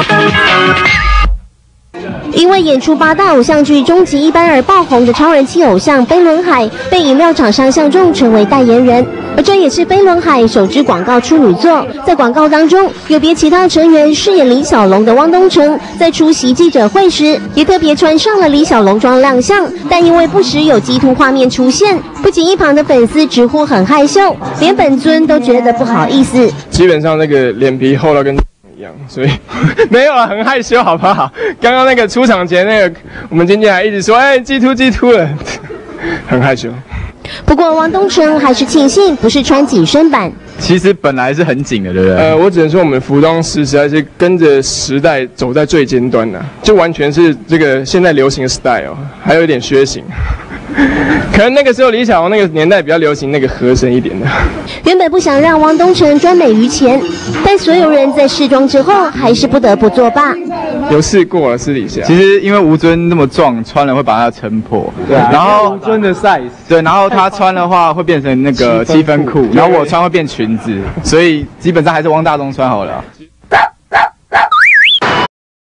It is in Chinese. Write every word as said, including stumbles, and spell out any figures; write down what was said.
因为演出八大偶像剧《终极一班》而爆红的超人气偶像飞轮海，被饮料厂商相中成为代言人，而这也是飞轮海首支广告处女作。在广告当中，有别其他成员饰演李小龙的汪东城，在出席记者会时，也特别穿上了李小龙装亮相，但因为不时有激突画面出现，不仅一旁的粉丝直呼很害羞，连本尊都觉得不好意思。 基本上那个脸皮厚到跟一样，所以没有啊，很害羞，好不好？刚刚那个出场前那个，我们经纪还一直说，哎，激突激突了，很害羞。 不过汪东城还是庆幸不是穿紧身版。 其实本来是很紧的，对不对？ 呃，我只能说我们服装师实在是跟着时代走在最尖端的、啊，就完全是这个现在流行的 style， 还有一点靴型。可能那个时候李小龙那个年代比较流行那个合身一点的。 原本不想让汪东城专美于前，但所有人在试妆之后还是不得不作罢。 有试过了，私底下。 其实因为吴尊那么壮，穿了会把它撑破。 对啊。 然后吴尊的 size。 对，然后他穿的话会变成那个七分裤，然后我穿会变裙子，所以基本上还是汪大东穿好了。